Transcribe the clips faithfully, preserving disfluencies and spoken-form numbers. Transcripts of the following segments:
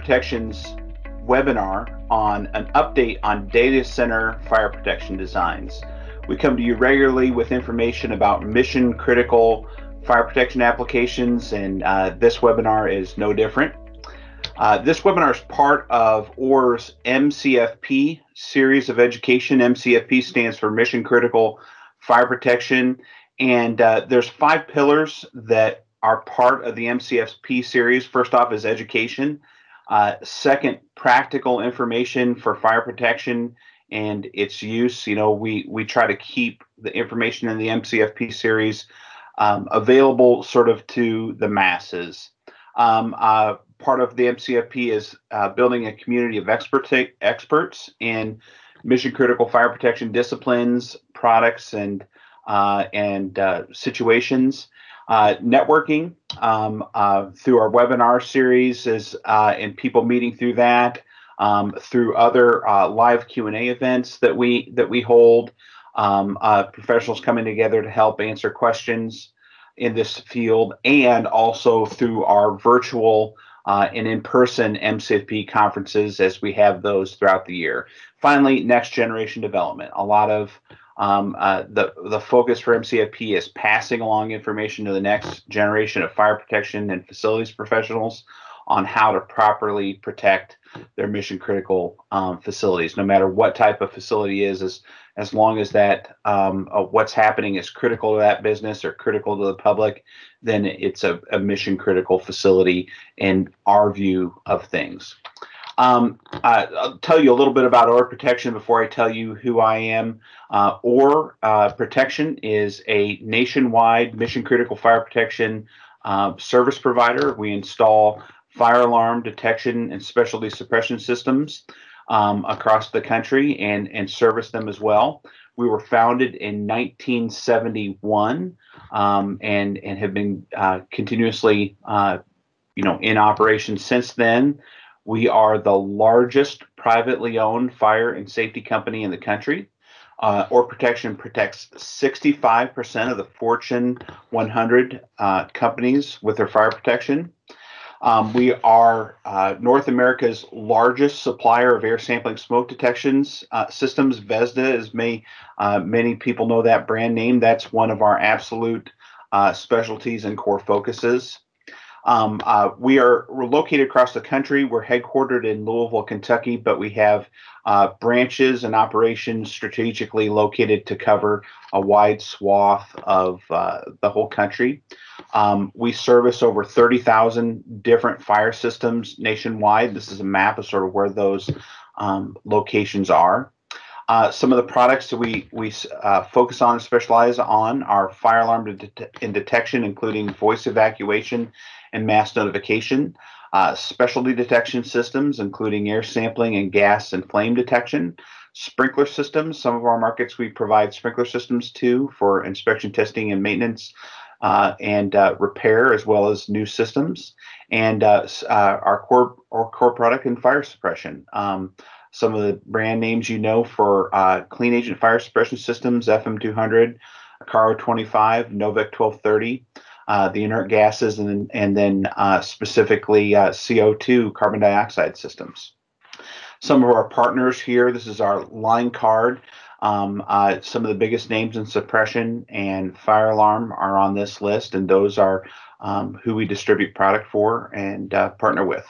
Protection's webinar on an update on data center fire protection designs. We come to you regularly with information about mission critical fire protection applications, and uh, this webinar is no different. Uh, this webinar is part of O R R's M C F P series of education. M C F P stands for Mission Critical Fire Protection, and uh, there's five pillars that are part of the M C F P series. First off is education. Uh, second, practical information for fire protection and its use. You know, we we try to keep the information in the M C F P series um, available sort of to the masses. Um, uh, part of the M C F P is uh, building a community of expert experts in mission critical fire protection disciplines, products, and uh, and uh, situations. Uh, networking um, uh, through our webinar series is uh, and people meeting through that, um, through other uh, live Q and A events that we that we hold, um, uh, professionals coming together to help answer questions in this field, and also through our virtual uh, and in-person M C F P conferences as we have those throughout the year. Finally, next generation development. A lot of Um, uh, the, the focus for M C F P is passing along information to the next generation of fire protection and facilities professionals on how to properly protect their mission critical um, facilities, no matter what type of facility is, as, as long as that um, uh, what's happening is critical to that business or critical to the public, then it's a, a mission critical facility in our view of things. Um, uh, I'll tell you a little bit about O R R Protection before I tell you who I am. Uh, O R R uh, Protection is a nationwide mission-critical fire protection uh, service provider. We install fire alarm detection and specialty suppression systems um, across the country and, and service them as well. We were founded in nineteen seventy-one um, and, and have been uh, continuously uh, you know, in operation since then. We are the largest privately owned fire and safety company in the country. Uh, O R R Protection protects sixty-five percent of the Fortune one hundred uh, companies with their fire protection. Um, we are uh, North America's largest supplier of air sampling smoke detections uh, systems. Vesda, as may, uh, many people know that brand name. That's one of our absolute uh, specialties and core focuses. Um, uh, we are we're located across the country. We're headquartered in Louisville, Kentucky, but we have uh, branches and operations strategically located to cover a wide swath of uh, the whole country. Um, we service over thirty thousand different fire systems nationwide. This is a map of sort of where those um, locations are. Uh, some of the products that we, we uh, focus on and specialize on are fire alarm det and detection, including voice evacuation and mass notification, uh, specialty detection systems, including air sampling and gas and flame detection, sprinkler systems. Some of our markets we provide sprinkler systems to for inspection, testing, and maintenance uh, and uh, repair, as well as new systems, and uh, uh, our core, our core product in fire suppression. Um, Some of the brand names you know for uh, clean agent fire suppression systems: F M two hundred, Caro twenty-five, Novec twelve thirty, uh, the inert gases, and then, and then uh, specifically uh, C O two, carbon dioxide systems. Some of our partners here, this is our line card. Um, uh, some of the biggest names in suppression and fire alarm are on this list, and those are um, who we distribute product for and uh, partner with.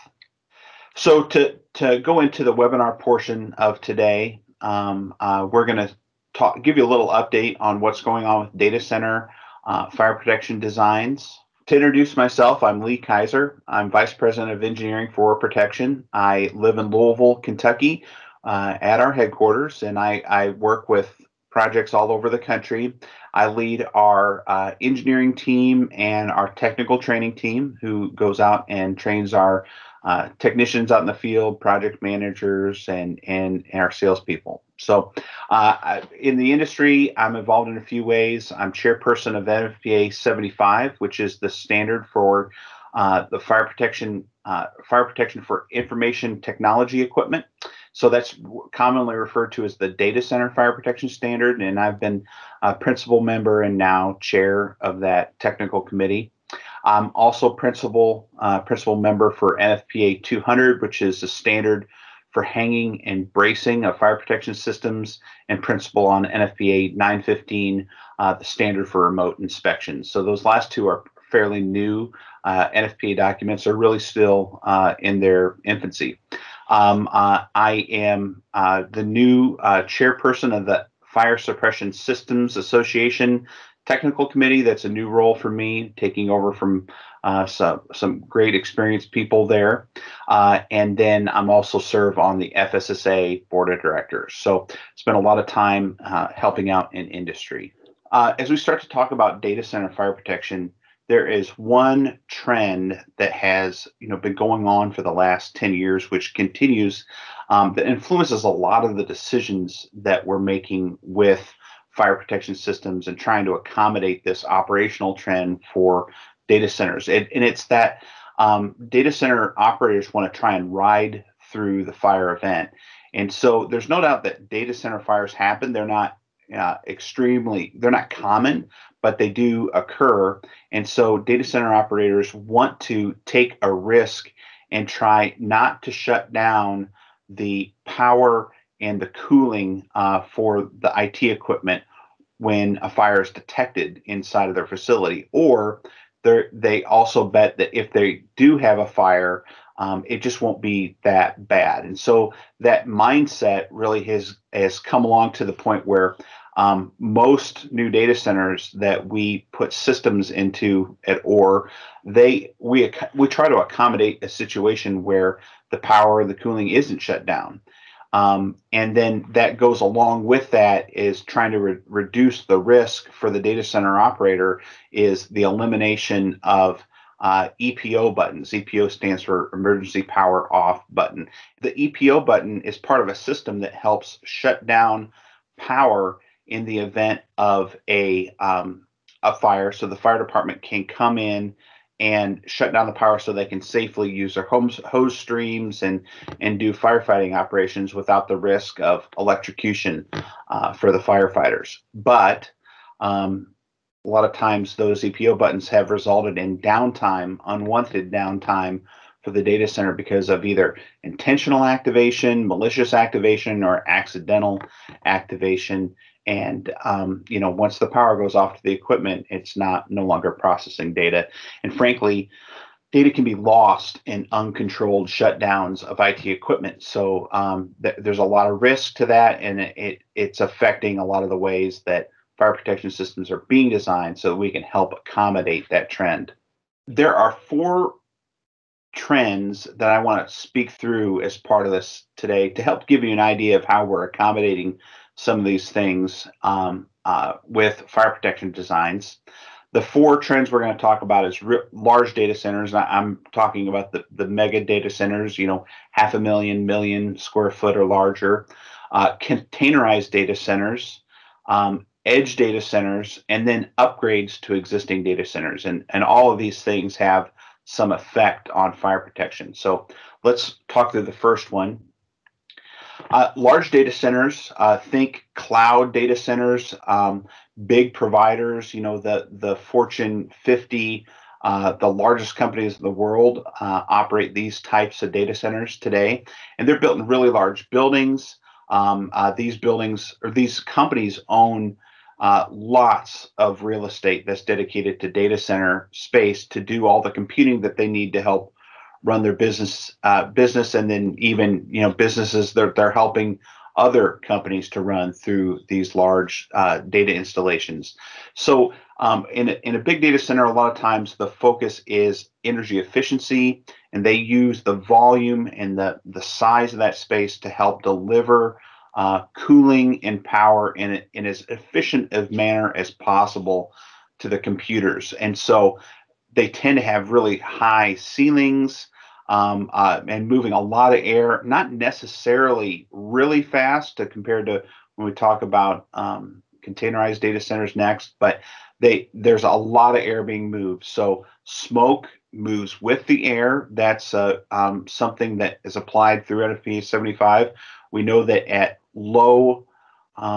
So to, to go into the webinar portion of today, um, uh, we're going to talk, give you a little update on what's going on with data center uh, fire protection designs. To introduce myself, I'm Lee Kaiser. I'm Vice President of Engineering for O R R Protection. I live in Louisville, Kentucky uh, at our headquarters, and I, I work with projects all over the country. I lead our uh, engineering team and our technical training team, who goes out and trains our uh, technicians out in the field, project managers, and and, and our salespeople. So, uh, in the industry, I'm involved in a few ways. I'm chairperson of N F P A seventy-five, which is the standard for uh, the fire protection uh, fire protection for information technology equipment. So that's commonly referred to as the data center fire protection standard, and I've been a principal member and now chair of that technical committee. I'm also principal uh, principal member for N F P A two hundred, which is the standard for hanging and bracing of fire protection systems, and principal on N F P A nine fifteen, uh, the standard for remote inspections. So those last two are fairly new. Uh, N F P A documents are really still uh, in their infancy. Um, uh, I am uh, the new uh, chairperson of the Fire Suppression Systems Association Technical Committee. That's a new role for me, taking over from uh, some, some great experienced people there. Uh, and then I'm also serve on the F S S A Board of Directors. So spent a lot of time uh, helping out in industry. Uh, as we start to talk about data center fire protection, there is one trend that has, you know, been going on for the last ten years, which continues, um, that influences a lot of the decisions that we're making with fire protection systems and trying to accommodate this operational trend for data centers. It, and it's that um, data center operators want to try and ride through the fire event. And so there's no doubt that data center fires happen. They're not uh, extremely, they're not common, but they do occur. And so data center operators want to take a risk and try not to shut down the power and the cooling uh, for the I T equipment when a fire is detected inside of their facility. Or they also bet that if they do have a fire, um, it just won't be that bad. And so that mindset really has, has come along to the point where Um, most new data centers that we put systems into at O R, they we we try to accommodate a situation where the power, the cooling isn't shut down, um, and then that goes along with that is trying to re reduce the risk for the data center operator is the elimination of uh, E P O buttons. E P O stands for Emergency Power Off button. The E P O button is part of a system that helps shut down power in the event of a um, a fire, so the fire department can come in and shut down the power so they can safely use their hose, hose streams and and do firefighting operations without the risk of electrocution uh, for the firefighters. But um, a lot of times those E P O buttons have resulted in downtime, unwanted downtime for the data center because of either intentional activation, malicious activation, or accidental activation. And um, you know, once the power goes off to the equipment, it's not no longer processing data. And frankly, data can be lost in uncontrolled shutdowns of I T equipment. So um, th there's a lot of risk to that, and it, it it's affecting a lot of the ways that fire protection systems are being designed so that we can help accommodate that trend. There are four trends that I want to speak through as part of this today to help give you an idea of how we're accommodating some of these things um, uh, with fire protection designs. The four trends we're going to talk about is large data centers. I'm talking about the, the mega data centers, you know, half a million, million square foot or larger, uh, containerized data centers, um, edge data centers, and then upgrades to existing data centers. And, and all of these things have some effect on fire protection. So let's talk through the first one. Uh, large data centers, uh, think cloud data centers, um, big providers, you know, the, the Fortune fifty, uh, the largest companies in the world uh, operate these types of data centers today. And they're built in really large buildings. Um, uh, these buildings or these companies own uh, lots of real estate that's dedicated to data center space to do all the computing that they need to help run their business, uh, business, and then even you know businesses that they're helping other companies to run through these large uh, data installations. So um, in a, in a big data center, a lot of times the focus is energy efficiency, and they use the volume and the the size of that space to help deliver uh, cooling and power in a, in as efficient a manner as possible to the computers. And so they tend to have really high ceilings. Um, uh, and moving a lot of air, not necessarily really fast to compared to when we talk about um, containerized data centers next, but they there's a lot of air being moved. So smoke moves with the air. That's uh, um, something that is applied through N F P A seventy-five. We know that at low um,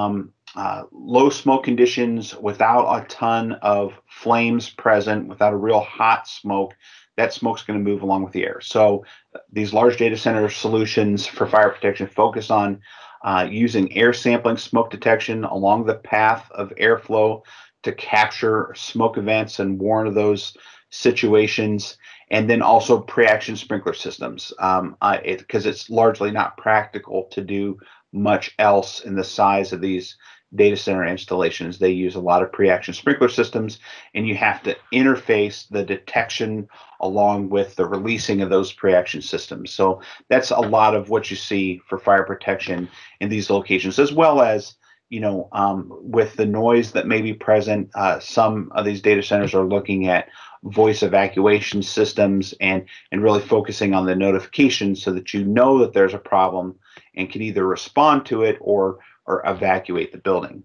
uh, low smoke conditions without a ton of flames present, without a real hot smoke, that smoke's going to move along with the air. So these large data center solutions for fire protection focus on uh, using air sampling smoke detection along the path of airflow to capture smoke events and warn of those situations, and then also pre-action sprinkler systems, um, uh, it, because it's largely not practical to do much else in the size of these data center installations. They use a lot of pre-action sprinkler systems, and you have to interface the detection along with the releasing of those pre-action systems. So that's a lot of what you see for fire protection in these locations, as well as, you know, um, with the noise that may be present. Uh, some of these data centers are looking at voice evacuation systems and and really focusing on the notification so that you know that there's a problem and can either respond to it or or evacuate the building.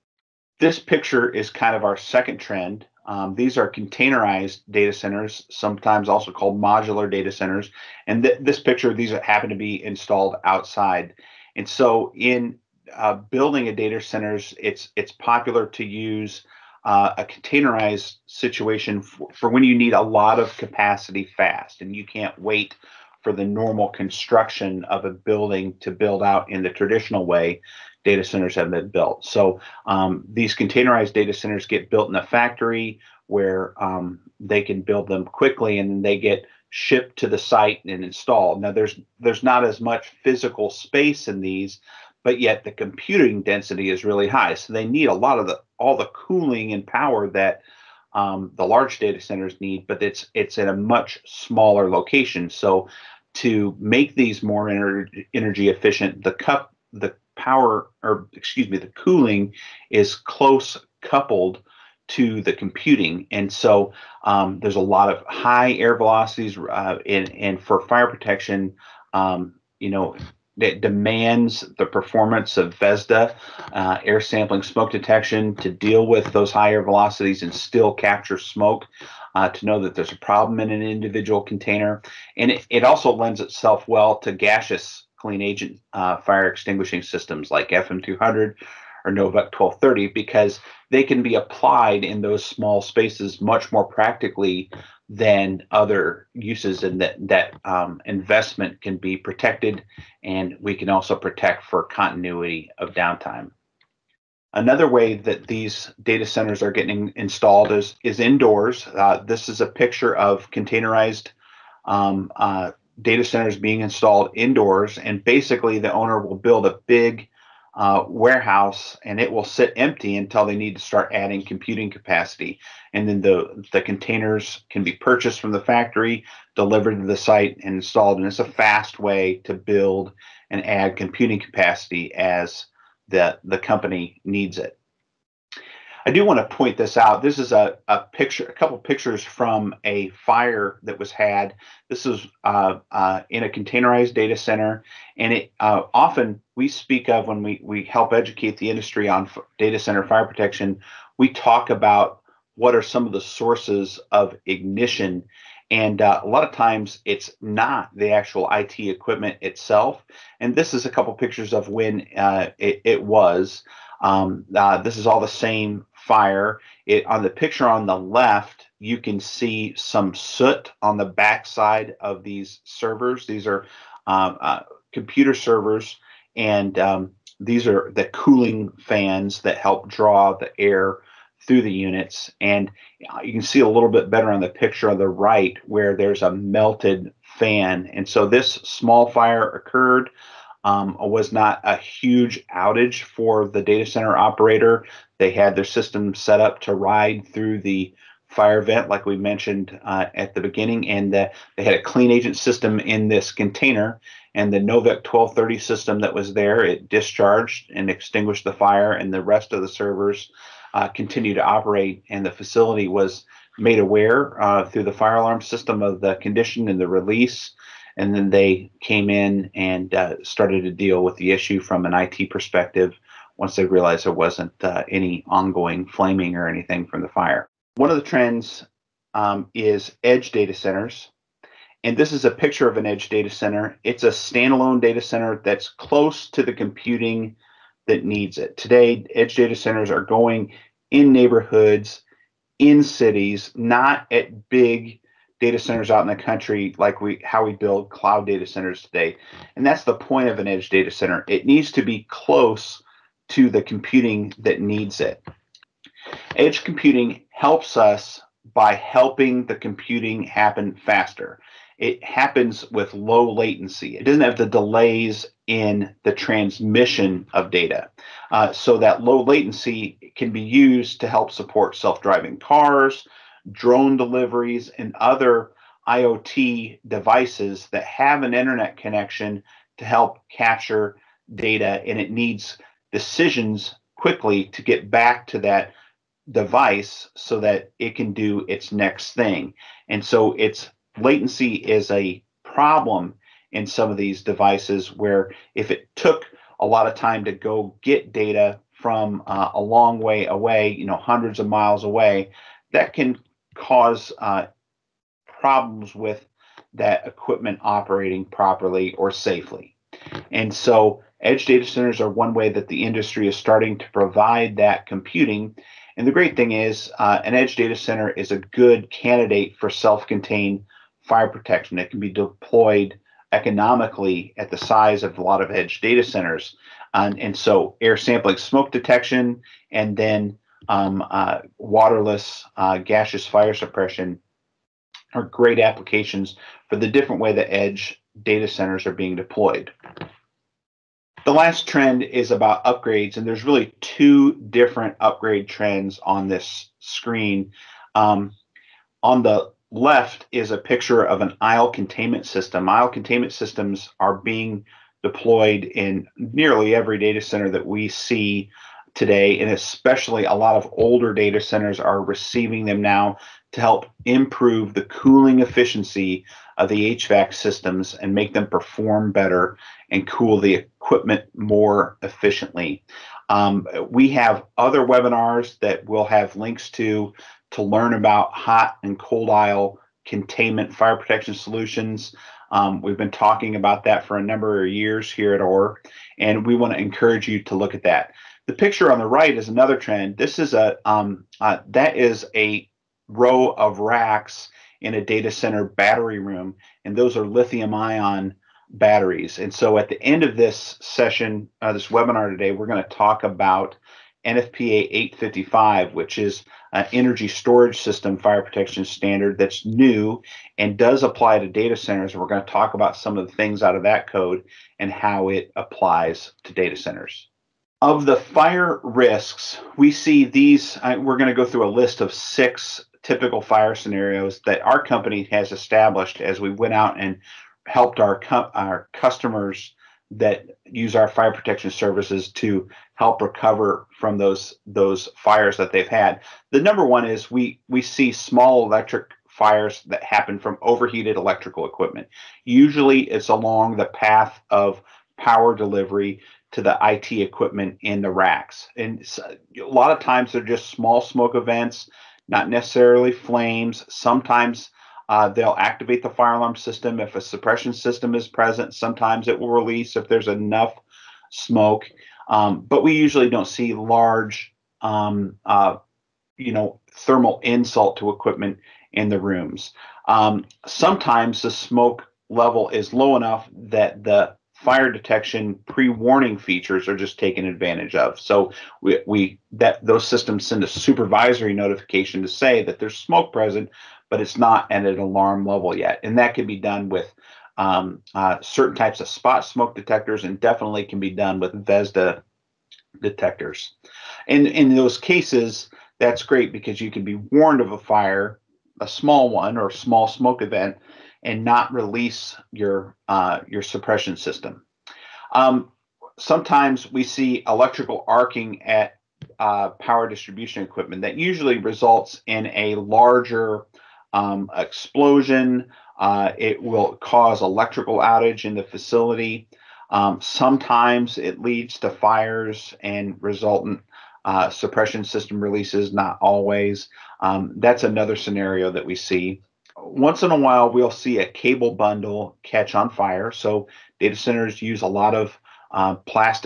This picture is kind of our second trend. Um, these are containerized data centers, sometimes also called modular data centers. And th this picture, these happen to be installed outside. And so in uh, building a data centers, it's it's popular to use uh, a containerized situation for, for when you need a lot of capacity fast and you can't wait for the normal construction of a building to build out in the traditional way data centers have been built. So um, these containerized data centers get built in a factory where um, they can build them quickly, and then they get shipped to the site and installed. Now there's there's not as much physical space in these, but yet the computing density is really high. So they need a lot of the all the cooling and power that um, the large data centers need, but it's it's in a much smaller location. So to make these more ener energy efficient, the cup the power, or excuse me, the cooling is close coupled to the computing. And so um, there's a lot of high air velocities, uh, and, and for fire protection, um, you know, that demands the performance of VESDA, uh, air sampling smoke detection, to deal with those higher velocities and still capture smoke, uh, to know that there's a problem in an individual container. And it, it also lends itself well to gaseous clean agent uh, fire extinguishing systems like F M two hundred or Novec twelve thirty, because they can be applied in those small spaces much more practically than other uses, and that that um, investment can be protected, and we can also protect for continuity of downtime. Another way that these data centers are getting installed is is indoors. Uh, this is a picture of containerized um, uh, data centers being installed indoors, and basically the owner will build a big uh, warehouse, and it will sit empty until they need to start adding computing capacity, and then the the containers can be purchased from the factory, delivered to the site, and installed. And it's a fast way to build and add computing capacity as the the company needs it. I do want to point this out. This is a, a picture, a couple pictures from a fire that was had. This is uh, uh, in a containerized data center, and it uh, often we speak of when we we help educate the industry on data center fire protection. We talk about what are some of the sources of ignition, and uh, a lot of times it's not the actual I T equipment itself. And this is a couple pictures of when uh, it, it was. Um, uh, this is all the same fire. It, on the picture on the left, you can see some soot on the backside of these servers. These are um, uh, computer servers, and um, these are the cooling fans that help draw the air through the units. And you can see a little bit better on the picture on the right where there's a melted fan. And so this small fire occurred. Um, was not a huge outage for the data center operator. They had their system set up to ride through the fire vent, like we mentioned uh, at the beginning, and the, they had a clean agent system in this container, and the Novec twelve thirty system that was there, it discharged and extinguished the fire, and the rest of the servers uh, continued to operate, and the facility was made aware uh, through the fire alarm system of the condition and the release. And then they came in and uh, started to deal with the issue from an I T perspective once they realized there wasn't uh, any ongoing flaming or anything from the fire. One of the trends um, is edge data centers. And this is a picture of an edge data center. It's a standalone data center that's close to the computing that needs it. Today, edge data centers are going in neighborhoods, in cities, not at big data centers out in the country like we how we build cloud data centers today. And that's the point of an edge data center. It needs to be close to the computing that needs it. Edge computing helps us by helping the computing happen faster. It happens with low latency. It doesn't have the delays in the transmission of data. Uh, so that low latency can be used to help support self-driving cars, drone deliveries, and other IoT devices that have an internet connection to help capture data, and it needs decisions quickly to get back to that device so that it can do its next thing. And so its latency is a problem in some of these devices where if it took a lot of time to go get data from uh, a long way away, you know, hundreds of miles away, that can cause uh, problems with that equipment operating properly or safely. And so edge data centers are one way that the industry is starting to provide that computing. And the great thing is uh, an edge data center is a good candidate for self-contained fire protection. It can be deployed economically at the size of a lot of edge data centers. Um, and so air sampling, smoke detection, and then um, uh, waterless uh, gaseous fire suppression are great applications for the different way that edge data centers are being deployed. The last trend is about upgrades, and there's really two different upgrade trends on this screen. Um, on the left is a picture of an aisle containment system. Aisle containment systems are being deployed in nearly every data center that we see today, and especially a lot of older data centers are receiving them now to help improve the cooling efficiency of the H V A C systems and make them perform better and cool the equipment more efficiently. Um, we have other webinars that we'll have links to to learn about hot and cold aisle containment fire protection solutions. Um, we've been talking about that for a number of years here at O R, and we want to encourage you to look at that. The picture on the right is another trend. This is a um, uh, that is a row of racks in a data center battery room, and those are lithium ion batteries. And so at the end of this session, uh, this webinar today, we're going to talk about N F P A eight fifty-five, which is an energy storage system fire protection standard that's new and does apply to data centers. We're going to talk about some of the things out of that code and how it applies to data centers. Of the fire risks, we see these, uh, we're going to go through a list of six typical fire scenarios that our company has established as we went out and helped our, our customers that use our fire protection services to help recover from those those fires that they've had. The number one is we we see small electric fires that happen from overheated electrical equipment. Usually it's along the path of power delivery to the I T equipment in the racks. And a lot of times they're just small smoke events, not necessarily flames. Sometimes Uh, they'll activate the fire alarm system if a suppression system is present. Sometimes it will release if there's enough smoke. Um, but we usually don't see large, um, uh, you know, thermal insult to equipment in the rooms. Um, sometimes the smoke level is low enough that the fire detection pre-warning features are just taken advantage of. So we, we that those systems send a supervisory notification to say that there's smoke present, but it's not at an alarm level yet. And that can be done with um, uh, certain types of spot smoke detectors, and definitely can be done with VESDA detectors. And in those cases, that's great because you can be warned of a fire, a small one or small smoke event, and not release your uh, your suppression system. Um, sometimes we see electrical arcing at uh, power distribution equipment that usually results in a larger um, explosion. Uh, it will cause electrical outage in the facility. Um, sometimes it leads to fires and resultant uh, suppression system releases, not always. Um, that's another scenario that we see. Once in a while, we'll see a cable bundle catch on fire. So data centers use a lot of uh, plastic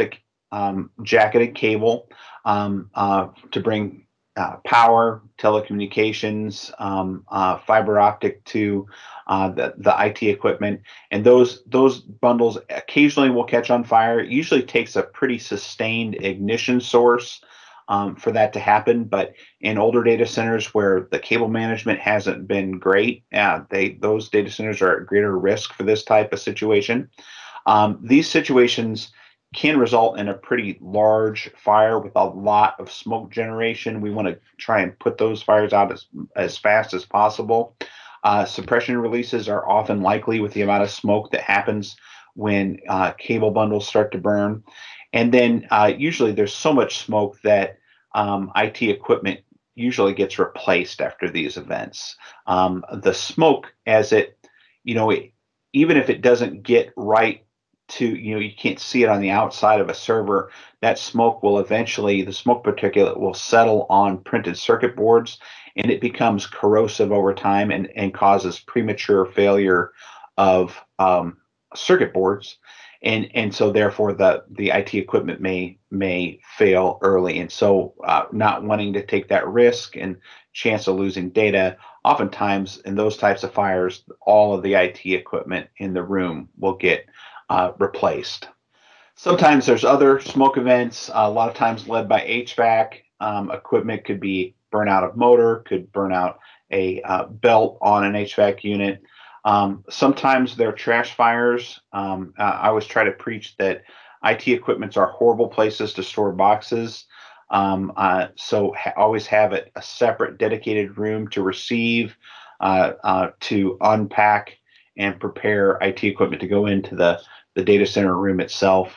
um, jacketed cable um, uh, to bring uh, power, telecommunications, um, uh, fiber optic to uh, the, the I T equipment. And those, those bundles occasionally will catch on fire. It usually takes a pretty sustained ignition source um, for that to happen. But in older data centers where the cable management hasn't been great, uh, they those data centers are at greater risk for this type of situation. Um, these situations can result in a pretty large fire with a lot of smoke generation. We want to try and put those fires out as, as fast as possible. Uh, suppression releases are often likely with the amount of smoke that happens when uh, cable bundles start to burn. And then uh, usually there's so much smoke that um, I T equipment usually gets replaced after these events. Um, the smoke, as it, you know, it, even if it doesn't get right to, you know, you can't see it on the outside of a server, that smoke will eventually, the smoke particulate will settle on printed circuit boards, and it becomes corrosive over time and, and causes premature failure of um, circuit boards. And, and so therefore the, the I T equipment may may fail early. And so uh, not wanting to take that risk and chance of losing data, oftentimes in those types of fires, all of the I T equipment in the room will get uh, replaced. Sometimes there's other smoke events, uh, a lot of times led by H V A C. Um, equipment could be burnout of motor, could burn out a uh, belt on an H V A C unit. Um, sometimes they're trash fires. Um, uh, I always try to preach that I T equipments are horrible places to store boxes. Um, uh, so ha- always have it a separate dedicated room to receive, uh, uh, to unpack and prepare I T equipment to go into the, the data center room itself.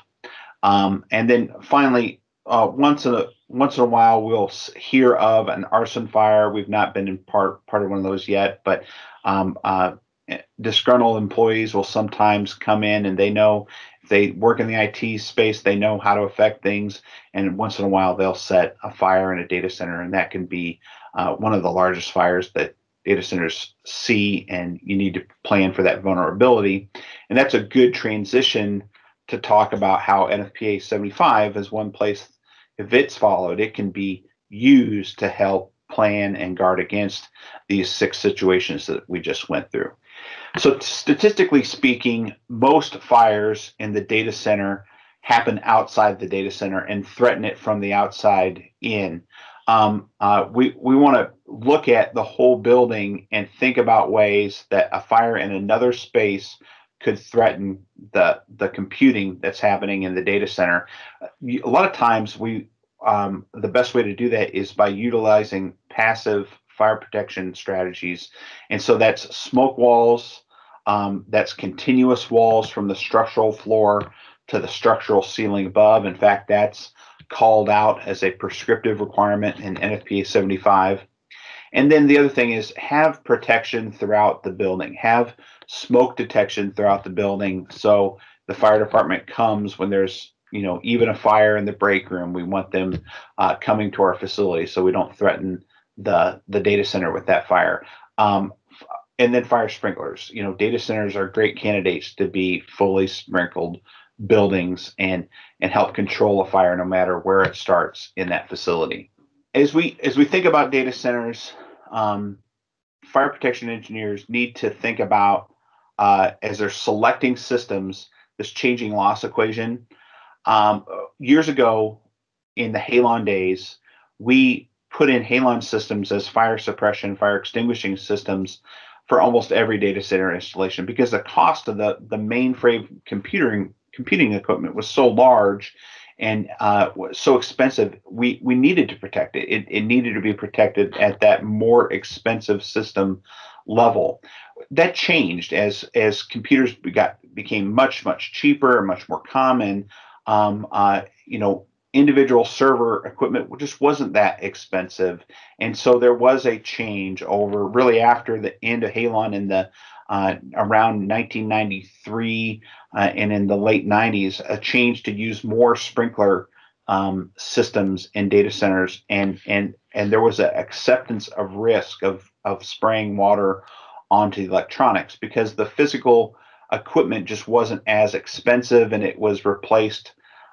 Um, and then finally, uh, once in a once in a while, we'll hear of an arson fire. We've not been in part part of one of those yet, but um, uh, disgruntled employees will sometimes come in, and they know if they work in the I T space, they know how to affect things. And once in a while, they'll set a fire in a data center, and that can be uh, one of the largest fires that data centers see, and you need to plan for that vulnerability. And that's a good transition to talk about how N F P A seventy-five is one place, if it's followed, it can be used to help plan and guard against these six situations that we just went through. So statistically speaking, most fires in the data center happen outside the data center and threaten it from the outside in. Um, uh, we we want to look at the whole building and think about ways that a fire in another space could threaten the the computing that's happening in the data center. A lot of times, we um, the best way to do that is by utilizing passive fire protection strategies, and so that's smoke walls, um, that's continuous walls from the structural floor to the structural ceiling above. In fact, that's called out as a prescriptive requirement in N F P A seventy-five. And then the other thing is have protection throughout the building, have smoke detection throughout the building. So the fire department comes when there's, you know, even a fire in the break room. We want them uh, coming to our facility so we don't threaten the, the data center with that fire. Um, and then fire sprinklers. You know, data centers are great candidates to be fully sprinkled buildings and, and help control a fire no matter where it starts in that facility. As we as we think about data centers, um, fire protection engineers need to think about uh, as they're selecting systems, this changing loss equation. Um, years ago, in the halon days, we put in halon systems as fire suppression, fire extinguishing systems for almost every data center installation because the cost of the the mainframe computing computing equipment was so large and uh, so expensive, we, we needed to protect it. it. It needed to be protected at that more expensive system level. That changed as as computers got became much much cheaper and much more common. Um, uh, you know, individual server equipment just wasn't that expensive, and so there was a change over really after the end of halon in the uh, around nineteen ninety-three uh, and in the late nineties, a change to use more sprinkler um, systems in data centers, and and and there was an acceptance of risk of of spraying water onto the electronics because the physical equipment just wasn't as expensive, and it was replaced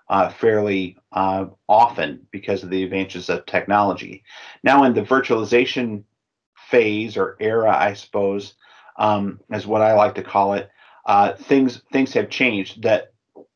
uh, fairly uh, often because of the advances of technology. Now, in the virtualization phase or era, I suppose, um, is what I like to call it, uh, things things have changed. That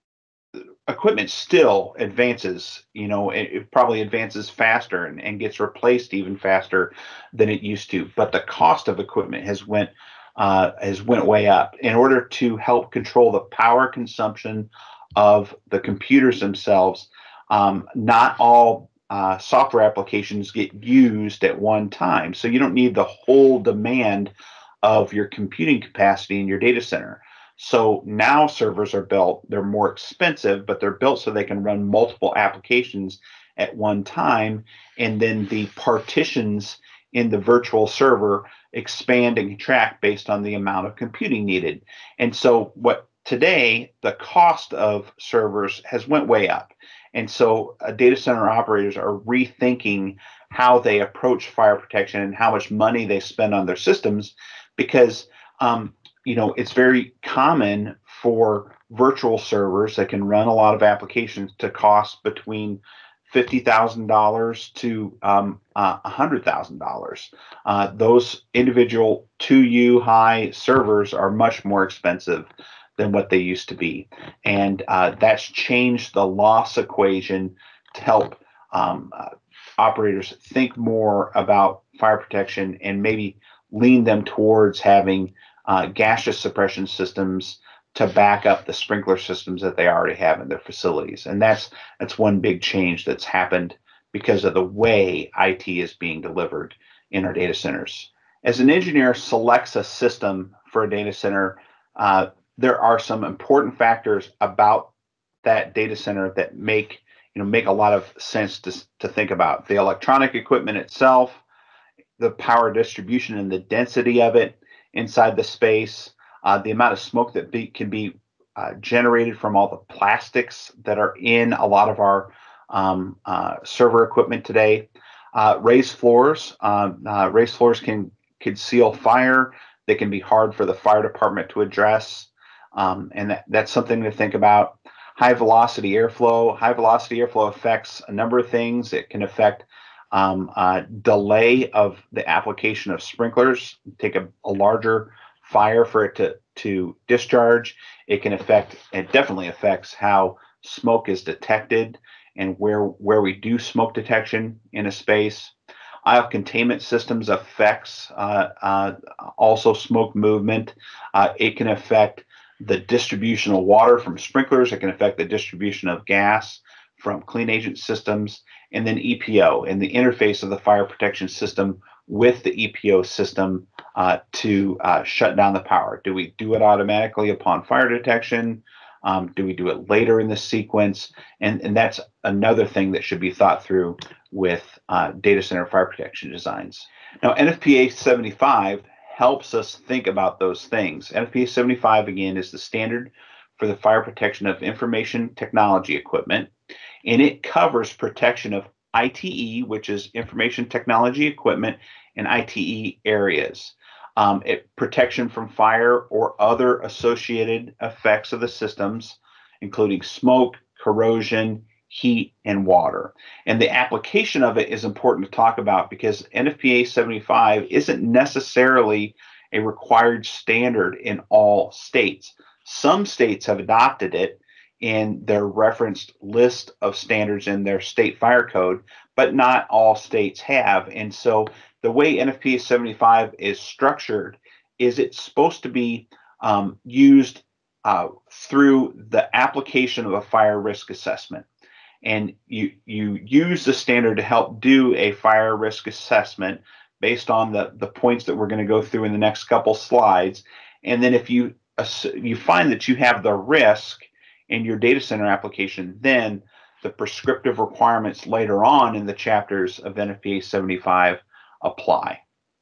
equipment still advances, you know, it, it probably advances faster and, and gets replaced even faster than it used to. But the cost of equipment has went uh, has went way up. In order to help control the power consumption of the computers themselves, um, not all uh, software applications get used at one time. So you don't need the whole demand of your computing capacity in your data center. So now servers are built, they're more expensive, but they're built so they can run multiple applications at one time. And then the partitions in the virtual server expand and contract based on the amount of computing needed. And so what today, the cost of servers has went way up. And so uh, data center operators are rethinking how they approach fire protection and how much money they spend on their systems because um, you know, it's very common for virtual servers that can run a lot of applications to cost between fifty thousand dollars to um, uh, one hundred thousand dollars. Uh, those individual two U high servers are much more expensive than what they used to be. And uh, that's changed the loss equation to help um, uh, operators think more about fire protection and maybe lean them towards having uh, gaseous suppression systems to back up the sprinkler systems that they already have in their facilities. And that's that's one big change that's happened because of the way I T is being delivered in our data centers. As an engineer selects a system for a data center, uh, there are some important factors about that data center that make you know make a lot of sense to, to think about. The electronic equipment itself, the power distribution and the density of it inside the space, uh, the amount of smoke that be, can be uh, generated from all the plastics that are in a lot of our um, uh, server equipment today. Uh, raised floors, um, uh, raised floors can conceal fire. They can be hard for the fire department to address, um, and that, that's something to think about. High velocity airflow. High velocity airflow affects a number of things. It can affect Um, uh, delay of the application of sprinklers, take a, a larger fire for it to, to discharge. It can affect, it definitely affects how smoke is detected and where, where we do smoke detection in a space. Aisle containment systems affects uh, uh, also smoke movement. Uh, it can affect the distribution of water from sprinklers. It can affect the distribution of gas from clean agent systems, and then E P O and the interface of the fire protection system with the E P O system uh, to uh, shut down the power. Do we do it automatically upon fire detection? Um, do we do it later in the sequence? And, and that's another thing that should be thought through with uh, data center fire protection designs. Now, N F P A seventy-five helps us think about those things. N F P A seventy-five, again, is the standard for the fire protection of information technology equipment. And it covers protection of I T E, which is information technology equipment, and I T E areas. Um, it protection from fire or other associated effects of the systems, including smoke, corrosion, heat, and water. And the application of it is important to talk about because N F P A seventy-five isn't necessarily a required standard in all states. Some states have adopted it in their referenced list of standards in their state fire code, but not all states have. And so the way N F P A seventy-five is structured is it's supposed to be um, used uh, through the application of a fire risk assessment. And you, you use the standard to help do a fire risk assessment based on the, the points that we're going to go through in the next couple slides. And then if you, you find that you have the risk in your data center application, then the prescriptive requirements later on in the chapters of N F P A seventy-five apply.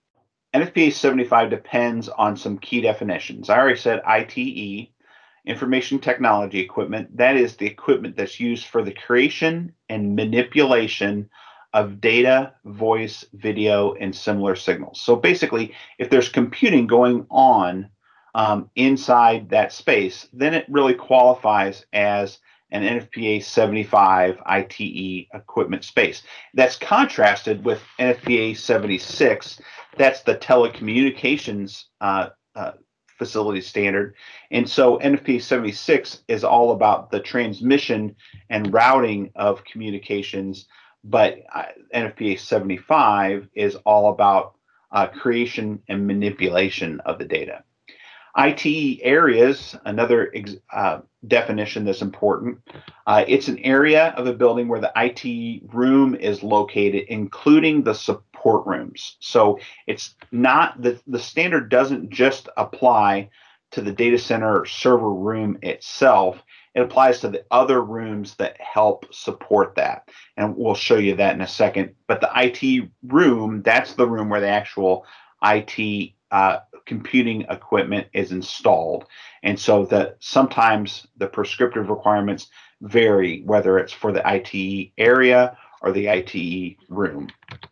N F P A seventy-five depends on some key definitions. I already said I T E, information technology equipment. That is the equipment that's used for the creation and manipulation of data, voice, video, and similar signals. So basically, if there's computing going on Um, inside that space, then it really qualifies as an N F P A seventy-five I T E equipment space. That's contrasted with N F P A seventy-six. That's the telecommunications uh, uh, facility standard. And so N F P A seventy-six is all about the transmission and routing of communications, but uh, N F P A seventy-five is all about uh, creation and manipulation of the data. I T E areas, another uh, definition that's important. Uh, it's an area of a building where the I T E room is located, including the support rooms. So it's not, the, the standard doesn't just apply to the data center or server room itself. It applies to the other rooms that help support that. And we'll show you that in a second. But the I T E room, that's the room where the actual I T uh, computing equipment is installed. And so that sometimes the prescriptive requirements vary, whether it's for the I T E area or the I T E room.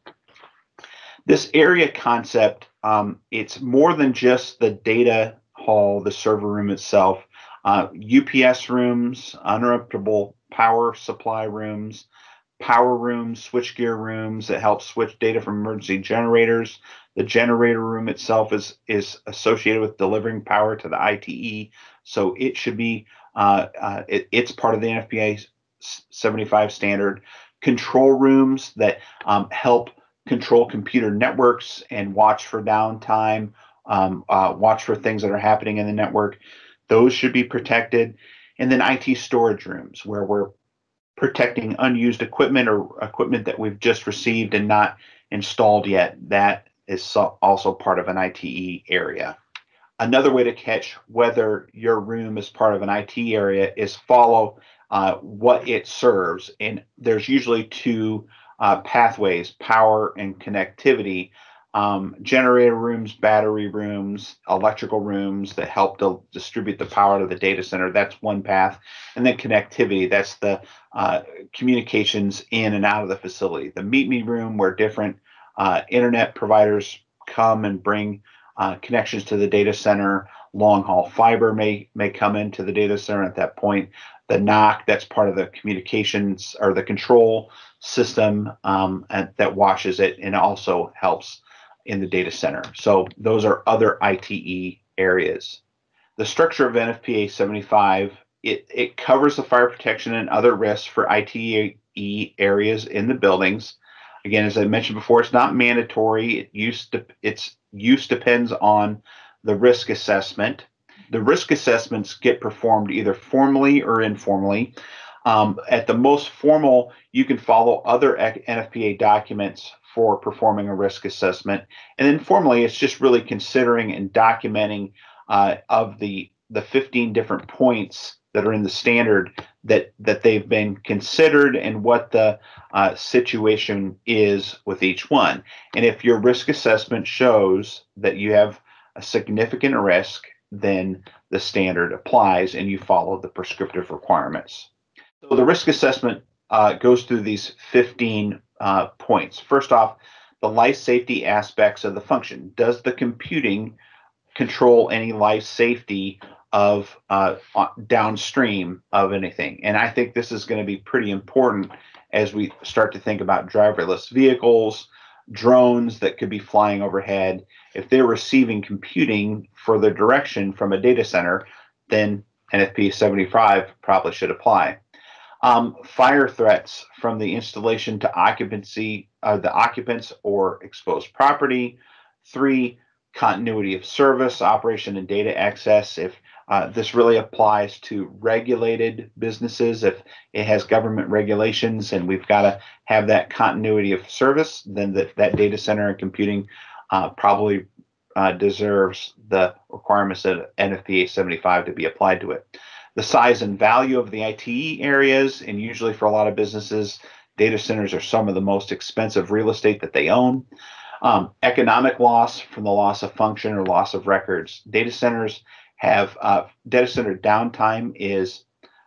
This area concept, um, it's more than just the data hall, the server room itself. Uh, U P S rooms, uninterruptible power supply rooms, power rooms, switchgear rooms that help switch data from emergency generators. The generator room itself is, is associated with delivering power to the I T E, so it should be, uh, uh, it, it's part of the N F P A seventy-five standard. Control rooms that um, help control computer networks and watch for downtime, um, uh, watch for things that are happening in the network. Those should be protected. And then I T storage rooms, where we're protecting unused equipment or equipment that we've just received and not installed yet. That is so also part of an I T E area. Another way to catch whether your room is part of an I T area is follow uh, what it serves. And there's usually two uh, pathways, power and connectivity. Um, generator rooms, battery rooms, electrical rooms that help to distribute the power to the data center. That's one path. And then connectivity, that's the uh, communications in and out of the facility. The meet me room, where different uh, internet providers come and bring uh, connections to the data center. Long haul fiber may, may come into the data center at that point. The N O C, that's part of the communications or the control system um, and that washes it and also helps in the data center. So those are other I T E areas. The structure of N F P A seventy-five, it, it covers the fire protection and other risks for I T E areas in the buildings. Again, as I mentioned before, it's not mandatory. It use to, its use depends on the risk assessment. The risk assessments get performed either formally or informally. Um, at the most formal, you can follow other N F P A documents for performing a risk assessment. And then formally, it's just really considering and documenting uh, of the, the fifteen different points that are in the standard that, that they've been considered and what the uh, situation is with each one. And if your risk assessment shows that you have a significant risk, then the standard applies and you follow the prescriptive requirements. So the risk assessment uh, goes through these fifteen uh, points. First off, the life safety aspects of the function. Does the computing control any life safety of uh, downstream of anything? And I think this is going to be pretty important as we start to think about driverless vehicles, drones that could be flying overhead. If they're receiving computing for the direction from a data center, then N F P A seventy-five probably should apply. Um, fire threats from the installation to occupancy, uh, the occupants or exposed property. Three, continuity of service, operation and data access. If uh, this really applies to regulated businesses, if it has government regulations and we've got to have that continuity of service, then that, that data center and computing uh, probably uh, deserves the requirements of N F P A seventy-five to be applied to it. The size and value of the I T E areas, and usually for a lot of businesses, data centers are some of the most expensive real estate that they own. Um, economic loss from the loss of function or loss of records. Data centers have, uh, data center downtime is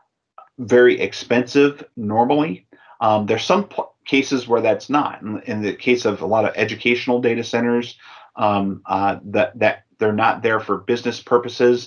very expensive normally. Um, there's some cases where that's not. In, in the case of a lot of educational data centers, um, uh, that, that they're not there for business purposes,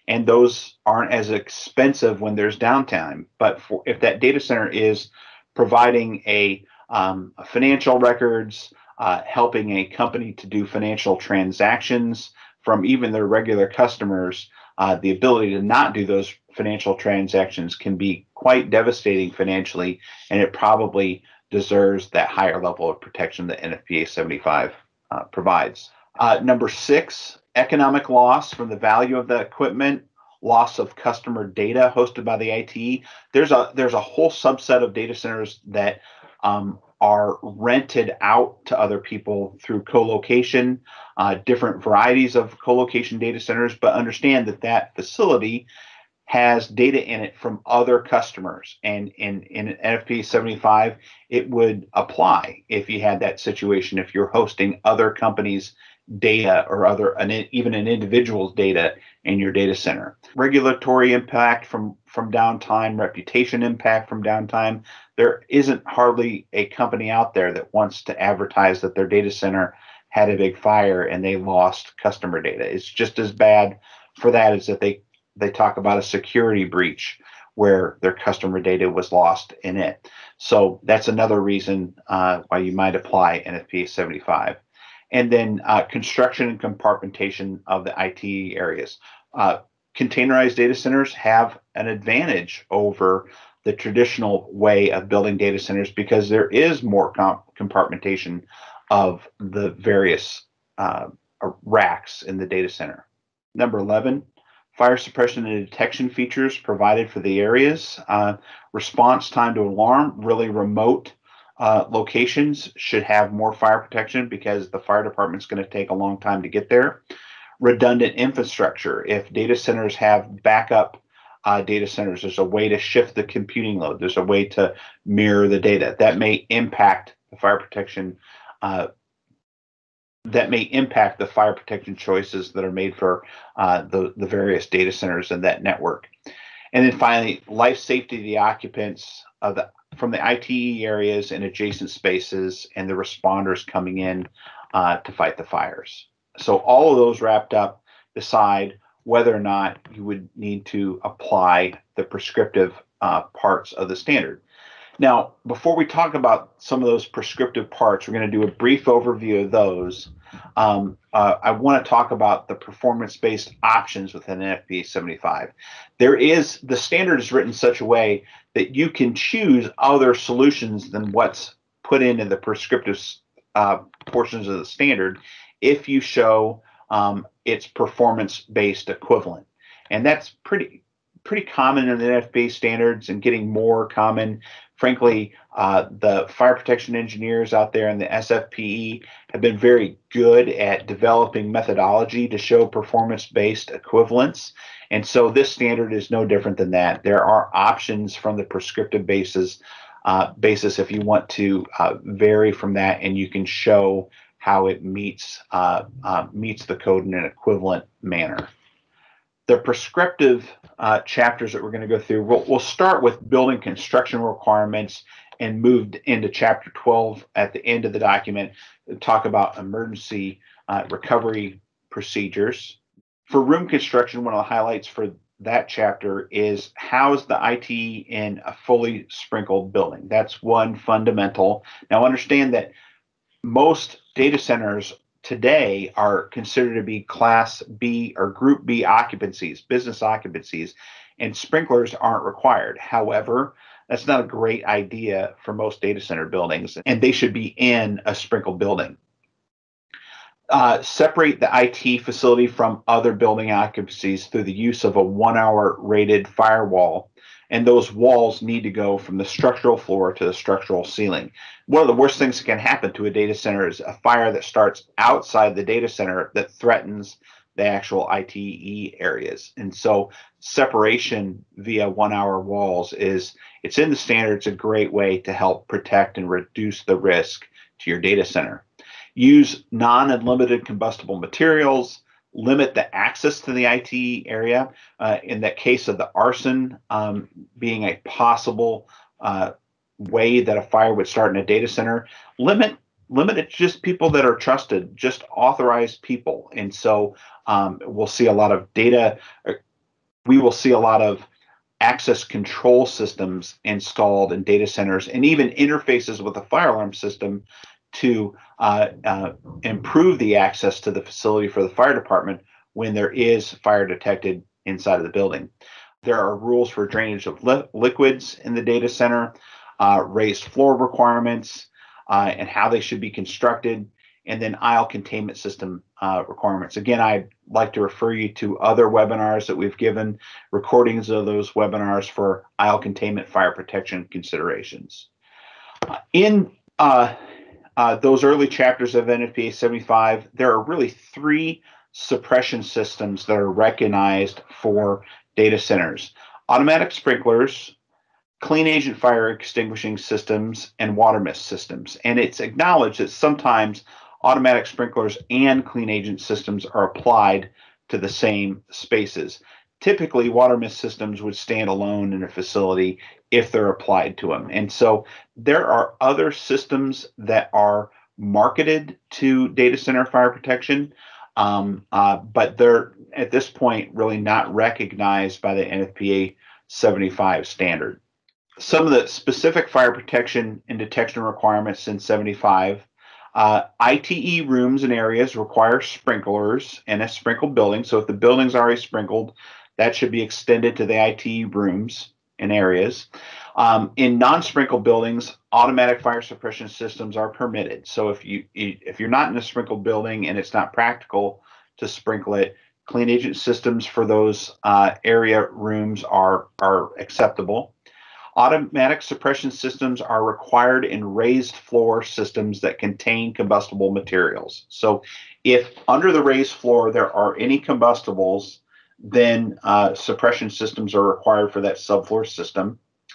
and those aren't as expensive when there's downtime. But for, if that data center is providing a, um, financial records, uh, helping a company to do financial transactions from even their regular customers, uh, the ability to not do those financial transactions can be quite devastating financially, and it probably deserves that higher level of protection that N F P A seventy-five uh, provides. Uh, number six, economic loss from the value of the equipment, loss of customer data hosted by the I T E. There's a there's a whole subset of data centers that um, are rented out to other people through co-location, uh, different varieties of co-location data centers, but understand that that facility has data in it from other customers. And in, in N F P A seventy-five, it would apply if you had that situation, if you're hosting other companies' data or other, an, even an individual's data in your data center. Regulatory impact from, from downtime, reputation impact from downtime. There isn't hardly a company out there that wants to advertise that their data center had a big fire and they lost customer data. It's just as bad for that as that they they talk about a security breach where their customer data was lost in it. So that's another reason uh, why you might apply N F P A seventy-five. And then uh, construction and compartmentation of the I T areas. Uh, containerized data centers have an advantage over the traditional way of building data centers because there is more comp compartmentation of the various uh, racks in the data center. Number eleven, fire suppression and detection features provided for the areas. Uh, response time to alarm, really remote uh, locations should have more fire protection because the fire department's going to take a long time to get there. Redundant infrastructure. If data centers have backup uh, data centers, there's a way to shift the computing load. There's a way to mirror the data. That may impact the fire protection uh, that may impact the fire protection choices that are made for uh, the, the various data centers in that network. And then finally, life safety of the occupants of the from the I T E areas and adjacent spaces and the responders coming in uh, to fight the fires. So all of those wrapped up decide whether or not you would need to apply the prescriptive uh, parts of the standard. Now, before we talk about some of those prescriptive parts, we're going to do a brief overview of those. Um, uh, I want to talk about the performance-based options within N F P A seventy-five. There is, the standard is written in such a way that you can choose other solutions than what's put into the prescriptive uh, portions of the standard if you show um, its performance-based equivalent. And that's pretty pretty common in the N F P A standards and getting more common. Frankly, uh, the fire protection engineers out there in the S F P E have been very good at developing methodology to show performance-based equivalence. And so this standard is no different than that. There are options from the prescriptive basis, uh, basis if you want to uh, vary from that, and you can show how it meets, uh, uh, meets the code in an equivalent manner. The prescriptive uh, chapters that we're going to go through, we'll, we'll start with building construction requirements and moved into chapter twelve at the end of the document to talk about emergency uh, recovery procedures. For room construction, one of the highlights for that chapter is how's the I T E in a fully sprinkled building. That's one fundamental. Now understand that most data centers today are considered to be class B or group B occupancies, business occupancies, and sprinklers aren't required. However, that's not a great idea for most data center buildings, and they should be in a sprinkled building. Uh, separate the I T facility from other building occupancies through the use of a one-hour rated firewall, and those walls need to go from the structural floor to the structural ceiling. One of the worst things that can happen to a data center is a fire that starts outside the data center that threatens the actual I T E areas. And so separation via one-hour walls is, it's in the standard. It's a great way to help protect and reduce the risk to your data center. Use non-unlimited combustible materials, limit the access to the I T area. Uh, in that case of the arson um, being a possible uh, way that a fire would start in a data center, limit limit it to just people that are trusted, just authorized people. And so um, we'll see a lot of data we will see a lot of access control systems installed in data centers and even interfaces with the fire alarm system to uh, uh, improve the access to the facility for the fire department when there is fire detected inside of the building. There are rules for drainage of li liquids in the data center, uh, raised floor requirements, uh, and how they should be constructed, and then aisle containment system uh, requirements. Again, I'd like to refer you to other webinars that we've given, recordings of those webinars for aisle containment fire protection considerations. In uh, uh, those early chapters of N F P A seventy-five, there are really three suppression systems that are recognized for data centers: automatic sprinklers, clean agent fire extinguishing systems, and water mist systems. And it's acknowledged that sometimes automatic sprinklers and clean agent systems are applied to the same spaces. Typically, water mist systems would stand alone in a facility if they're applied to them. And so there are other systems that are marketed to data center fire protection, um, uh, but they're at this point really not recognized by the N F P A seventy-five standard. Some of the specific fire protection and detection requirements in seventy-five, uh, I T E rooms and areas require sprinklers in a sprinkled building. So if the building's already sprinkled, that should be extended to the I T E rooms and areas. Um, in non-sprinkled buildings, automatic fire suppression systems are permitted. So if you if you're not in a sprinkled building and it's not practical to sprinkle it, clean agent systems for those uh, area rooms are are acceptable. Automatic suppression systems are required in raised floor systems that contain combustible materials. So if under the raised floor there are any combustibles, then uh, suppression systems are required for that subfloor system.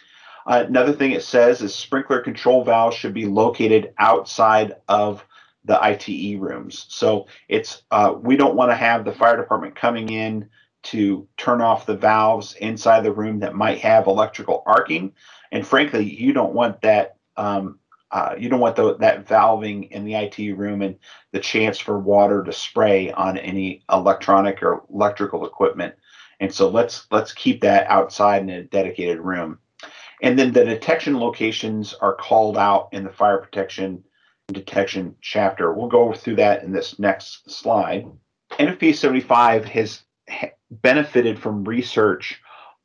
Uh, another thing it says is sprinkler control valves should be located outside of the I T E rooms. So it's uh, we don't want to have the fire department coming in to turn off the valves inside the room that might have electrical arcing, and frankly, you don't want that. Um, uh, you don't want the, that valving in the I T room and the chance for water to spray on any electronic or electrical equipment. And so let's let's keep that outside in a dedicated room. And then the detection locations are called out in the fire protection and detection chapter. We'll go through that in this next slide. N F P A seventy-five has benefited from research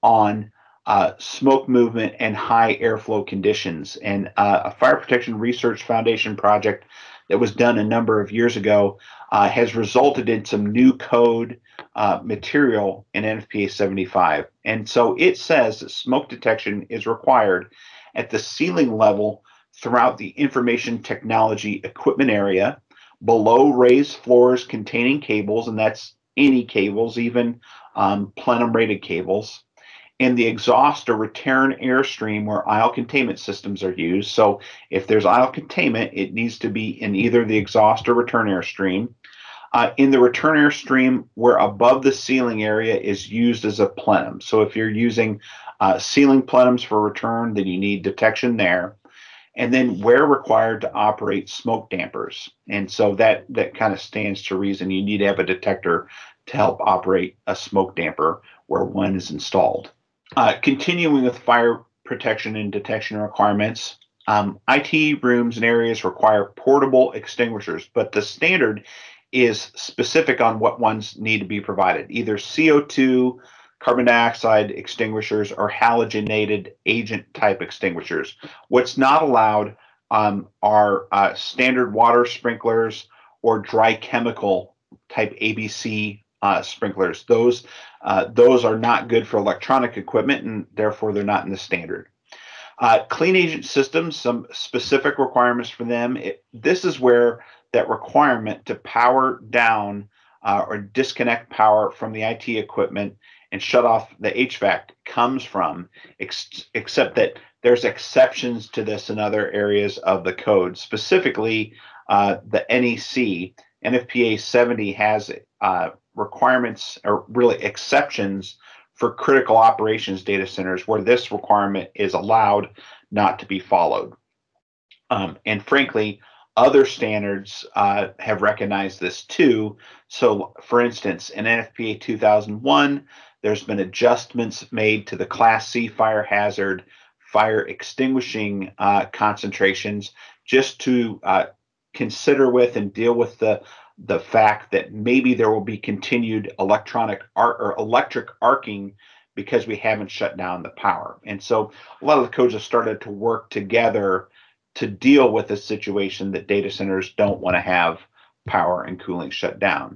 on uh, smoke movement and high airflow conditions. And uh, a Fire Protection Research Foundation project that was done a number of years ago uh, has resulted in some new code uh, material in N F P A seventy-five. And so it says that smoke detection is required at the ceiling level throughout the information technology equipment area, below raised floors containing cables, and that's any cables, even um, plenum rated cables, and the exhaust or return airstream where aisle containment systems are used. So if there's aisle containment, it needs to be in either the exhaust or return airstream. Uh, in the return airstream where above the ceiling area is used as a plenum. So if you're using uh, ceiling plenums for return, then you need detection there. And then where required to operate smoke dampers. And so that, that kind of stands to reason. You need to have a detector to help operate a smoke damper where one is installed. Uh, continuing with fire protection and detection requirements, um, I T rooms and areas require portable extinguishers, but the standard is specific on what ones need to be provided, either C O two, carbon dioxide extinguishers, or halogenated agent type extinguishers. What's not allowed um, are uh, standard water sprinklers or dry chemical type A B C uh, sprinklers. Those, uh, those are not good for electronic equipment, and therefore they're not in the standard. Uh, clean agent systems, some specific requirements for them. It, this is where that requirement to power down uh, or disconnect power from the I T equipment and shut off the H V A C comes from, ex except that there's exceptions to this in other areas of the code. Specifically, uh, the N E C, N F P A seventy has uh, requirements, or really exceptions, for critical operations data centers where this requirement is allowed not to be followed. Um, and frankly, other standards uh, have recognized this too. So for instance, in N F P A two thousand one, There's been adjustments made to the Class C fire hazard fire extinguishing uh, concentrations just to uh, consider with and deal with the the fact that maybe there will be continued electronic arc or electric arcing because we haven't shut down the power. And so a lot of the codes have started to work together to deal with a situation that data centers don't want to have power and cooling shut down.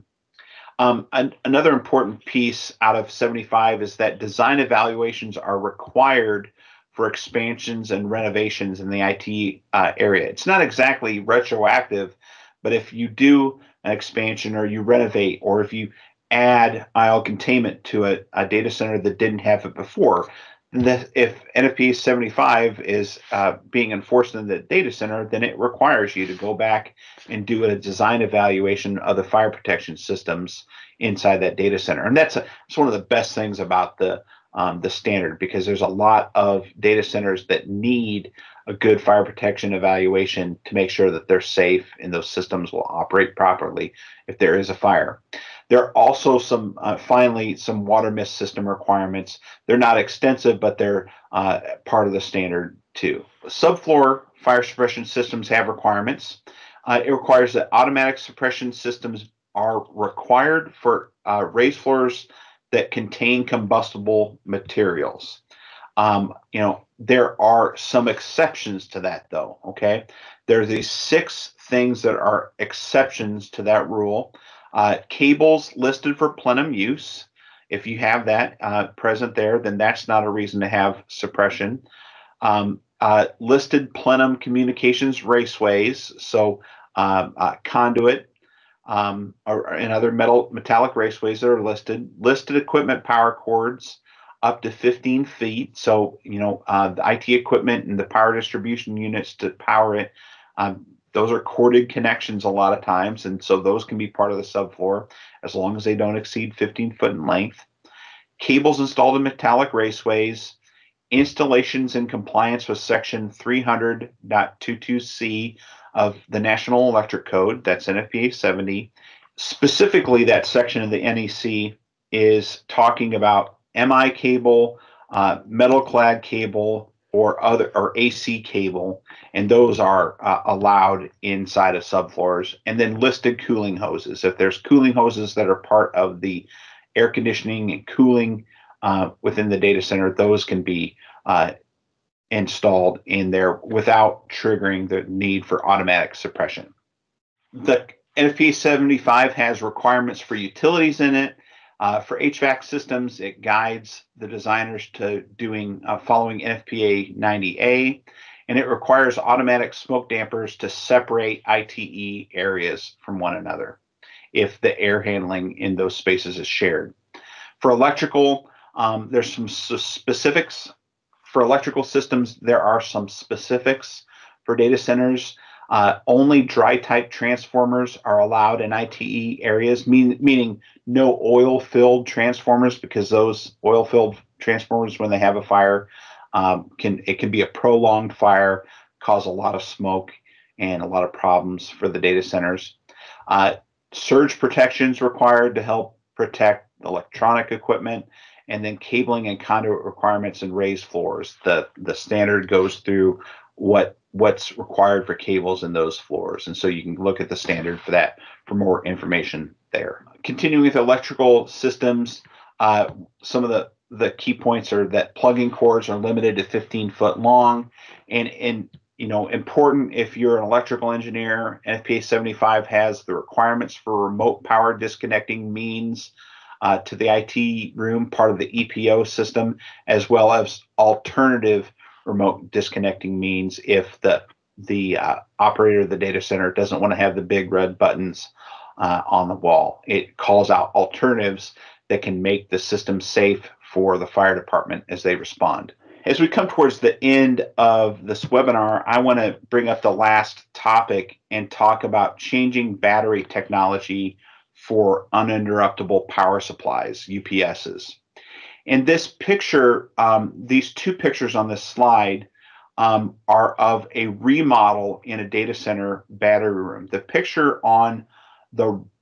Um, an, another important piece out of seventy-five is that design evaluations are required for expansions and renovations in the I T uh, area. It's not exactly retroactive, but if you do an expansion or you renovate, or if you add I O containment to a, a data center that didn't have it before, the, if N F P A seventy-five is uh, being enforced in the data center, then it requires you to go back and do a design evaluation of the fire protection systems inside that data center. And that's, a, that's one of the best things about the um, the standard, because there's a lot of data centers that need a good fire protection evaluation to make sure that they're safe and those systems will operate properly if there is a fire. There are also some, uh, finally, some water mist system requirements. They're not extensive, but they're uh, part of the standard too. Subfloor fire suppression systems have requirements. Uh, it requires that automatic suppression systems are required for uh, raised floors that contain combustible materials. Um, you know, there are some exceptions to that, though. Okay, there's these six things that are exceptions to that rule. Uh, cables listed for plenum use. If you have that uh, present there, then that's not a reason to have suppression. Um, uh, listed plenum communications raceways, so um, uh, conduit um, or, and other metal metallic raceways that are listed. Listed equipment power cords up to fifteen feet. So, you know, uh, the I T equipment and the power distribution units to power it, um, those are corded connections a lot of times. And so those can be part of the subfloor as long as they don't exceed fifteen foot in length. Cables installed in metallic raceways. Installations in compliance with section three hundred point twenty-two C of the National Electric Code, that's N F P A seventy. Specifically, that section of the N E C is talking about M I cable, uh, metal clad cable, or other or A C cable, and those are uh, allowed inside of subfloors. And then listed cooling hoses. If there's cooling hoses that are part of the air conditioning and cooling uh, within the data center, those can be uh, installed in there without triggering the need for automatic suppression. The N F P A seventy-five has requirements for utilities in it. Uh, for H V A C systems, it guides the designers to doing uh, following N F P A ninety A, and it requires automatic smoke dampers to separate I T E areas from one another if the air handling in those spaces is shared. For electrical, um, there's some specifics. For electrical systems, there are some specifics. For data centers, uh, only dry type transformers are allowed in I T E areas, mean, meaning no oil filled transformers, because those oil filled transformers, when they have a fire, um, can it can be a prolonged fire, cause a lot of smoke and a lot of problems for the data centers. Uh, surge protections required to help protect electronic equipment, and then cabling and conduit requirements and raised floors. The the standard goes through what what's required for cables in those floors, and so you can look at the standard for that for more information there. Continuing with electrical systems, uh, some of the the key points are that plugging cords are limited to fifteen foot long, and and you know, important if you're an electrical engineer. N F P A seventy-five has the requirements for remote power disconnecting means uh, to the I T room, part of the E P O system, as well as alternative remote disconnecting means if the the uh, operator of the data center doesn't want to have the big red buttons uh, on the wall. It calls out alternatives that can make the system safe for the fire department as they respond. As we come towards the end of this webinar, I want to bring up the last topic and talk about changing battery technology for uninterruptible power supplies, U P Ss. In this picture, um, these two pictures on this slide um, are of a remodel in a data center battery room. The picture on the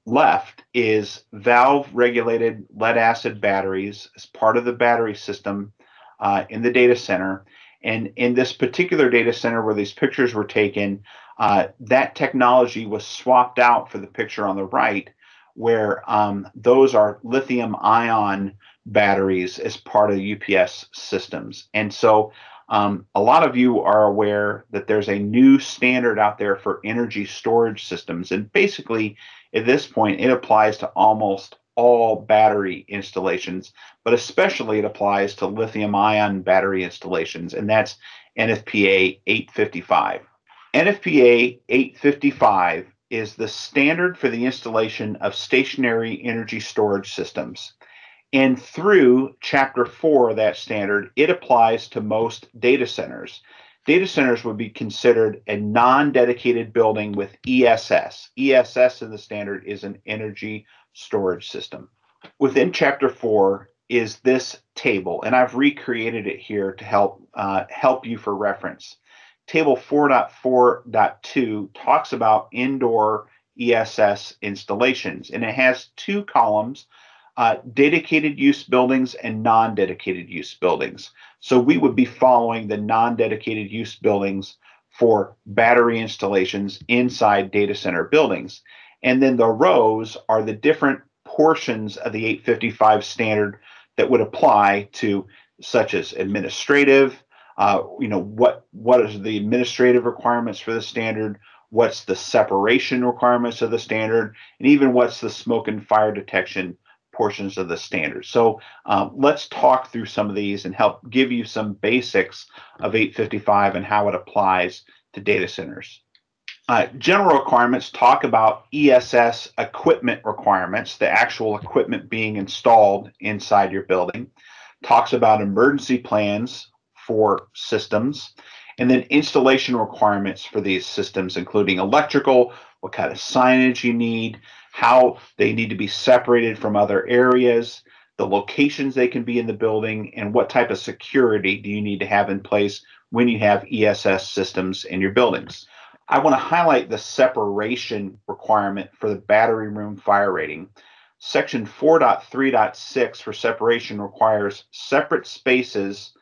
left is valve-regulated lead-acid batteries as part of the battery system uh, in the data center. And in this particular data center where these pictures were taken, uh, that technology was swapped out for the picture on the right, where um, those are lithium-ion batteries as part of U P S systems. And so um, a lot of you are aware that there's a new standard out there for energy storage systems. And basically, at this point, it applies to almost all battery installations, but especially it applies to lithium-ion battery installations, and that's N F P A eight fifty-five. N F P A eight fifty-five is the standard for the installation of stationary energy storage systems. And through Chapter four of that standard, it applies to most data centers. Data centers would be considered a non-dedicated building with E S S. E S S in the standard is an energy storage system. Within Chapter four is this table, and I've recreated it here to help uh, help you for reference. Table four point four point two talks about indoor E S S installations, and it has two columns, uh, dedicated use buildings and non-dedicated use buildings. So we would be following the non-dedicated use buildings for battery installations inside data center buildings. And then the rows are the different portions of the eight fifty-five standard that would apply to, such as administrative, uh, you know, what what is the administrative requirements for the standard, what's the separation requirements of the standard, and even what's the smoke and fire detection portions of the standard. So um, let's talk through some of these and help give you some basics of eight fifty-five and how it applies to data centers. Uh, general requirements talk about E S S equipment requirements, the actual equipment being installed inside your building. Talks about emergency plans for systems, and then installation requirements for these systems, including electrical, what kind of signage you need, how they need to be separated from other areas, the locations they can be in the building, and what type of security do you need to have in place when you have E S S systems in your buildings. I want to highlight the separation requirement for the battery room fire rating. Section four point three point six for separation requires separate spaces